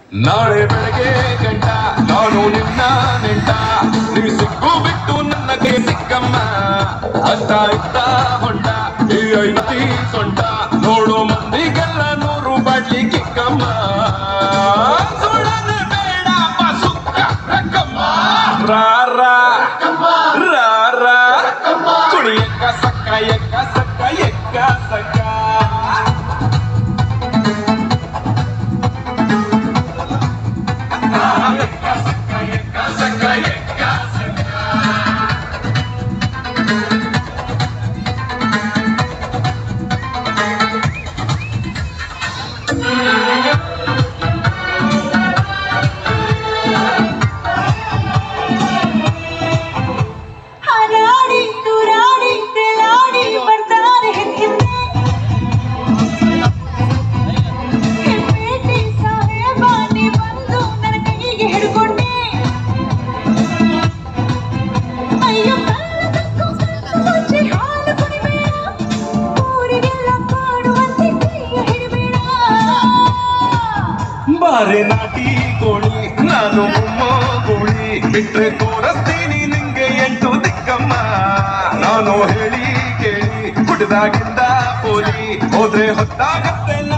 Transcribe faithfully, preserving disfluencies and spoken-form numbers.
ನಾಳೆ ಬೆಳಗ್ಗೆ ಗಂಟ ನಾನು ನಿನ್ನ ನೆಂಟ ನೀವು ಸಿಕ್ಕು ಬಿಟ್ಟು ನನ್ನ ಕೈ ಸಿಕ್ಕಮ್ಮ ಅತ್ತ ಇತ್ತ ಹೊಂಟ ಈ ಐತಿ ಸೊಂಟ ನೋಡು ಮಂದಿಗೆಲ್ಲ ನೂರು ಬಾಟ್ಲಿ ಕಿಕ್ಕಮ್ಮ ಸುಳ್ಳನೆ ಬೇಡ ಸುಕ್ಕ ರಕ್ಕಮ್ಮ ರಾರ ರಾರ ಕುಡಿ ಎಕ್ಕ ಸಕ್ಕ ಎಕ್ಕ ಸಕ್ಕ ಎಕ್ಕ ಸಕ್ಕ ಬಾರೆ ನಾಟಿ ಕೋಳಿ ನಾನು ಮೊಮ್ಮೋ ಕೋಳಿ ಬಿಟ್ರೆ ತೋರಿಸ್ತೀನಿ ನಿಂಗೆ ಎಂಟು ದಿಕ್ಕಮ್ಮ ನಾನು ಹೇಳಿ ಕೇಳಿ ಹುಟ್ಟದಾಗಿಂದ ಪೋಲಿ ಹೋದ್ರೆ ಹೊತ್ತಾಗತ್ತೆ